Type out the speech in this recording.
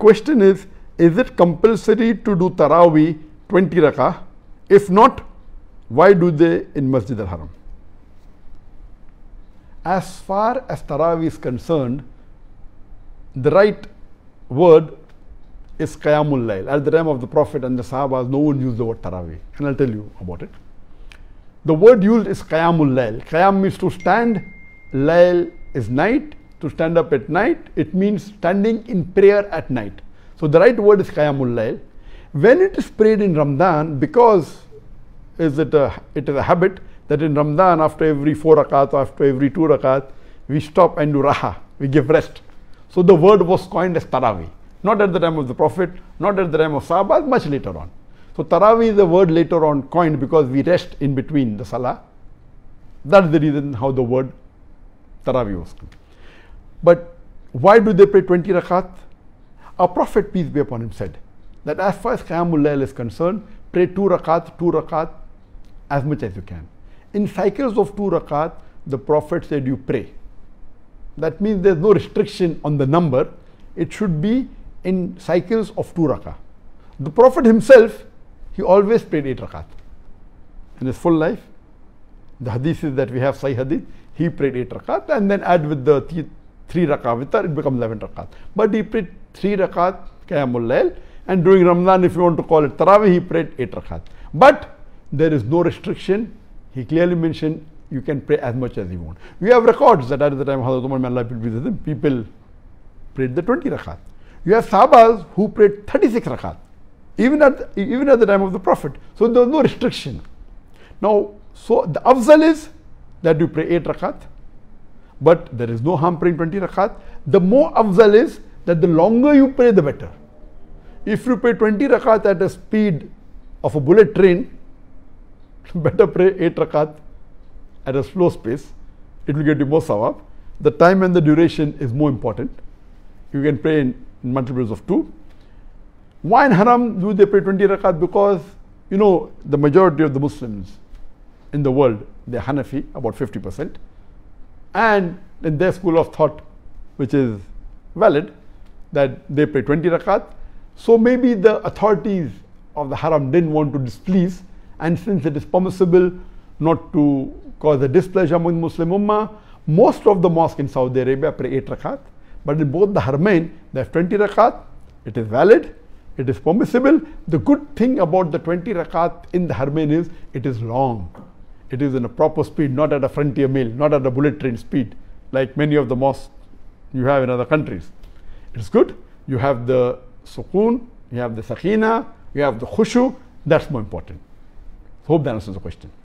question is it compulsory to do Taraweeh 20 rakah? If not, why do they in Masjid al-Haram? As far as Taraweeh is concerned, the right word is Qiyamul Layl. At the time of the Prophet and the Sahabas, no one used the word Taraweeh, and I'll tell you about it. The word used is Qiyamul Layl. Qiyam means to stand, Layl is night, to stand up at night. It means standing in prayer at night. So the right word is Qiyamul Layl. When it is prayed in Ramadan, because it is a habit that in Ramadan, after every 4 rakat or after every 2 rakat, we stop and do raha, we give rest. So the word was coined as Taraweeh. Not at the time of the Prophet, not at the time of Sahabas, much later on. So Taraweeh is a word later on coined because we rest in between the Salah. That's the reason how the word Taraweeh was coined. But why do they pray 20 rakat? Our Prophet, peace be upon him, said that as far as Qiyamul Layl is concerned, pray 2 rakat, as much as you can. In cycles of 2 rakat, the Prophet said you pray. That means there's no restriction on the number. It should be in cycles of 2 rakat. The Prophet himself, he always prayed 8 rakat. In his full life, the hadiths that we have, Sahih hadith, he prayed 8 rakat and then add with the 3 rakat vitar, it becomes 11 rakat. But he prayed 3 rakat Qiyamul Layl, and during Ramadan, if you want to call it Taraweeh, he prayed 8 rakat. But there is no restriction. He clearly mentioned you can pray as much as you want. We have records that at the time of Hazrat Umar, may Allah be with him, people prayed the 20 rakat. You have Sahabas who prayed 36 rakat, even at the time of the Prophet. So there was no restriction. Now, so the afzal is that you pray 8 rakat, but there is no harm praying 20 rakat. The more afzal is that the longer you pray, the better. If you pray 20 rakat at a speed of a bullet train, better pray 8 rakat at a slow pace. It will get you more sawab. The time and the duration is more important. You can pray in multiples of 2. Why in Haram do they pray 20 rakat? Because, you know, the majority of the Muslims in the world, they're Hanafi, about 50%. And in their school of thought, which is valid, that they pray 20 rakat. So maybe the authorities of the Haram didn't want to displease, and since it is permissible not to cause a displeasure among Muslim Ummah, most of the mosques in Saudi Arabia pray 8 rakat. But in both the Haramain, they have 20 rakat. It is valid. It is permissible. The good thing about the 20 rakat in the Haramain is it is long. It is in a proper speed, not at a frontier mill, not at a bullet train speed, like many of the mosques you have in other countries. It is good. You have the sukoon, you have the sakina, you have the khushu. That's more important. Hope that answers the question.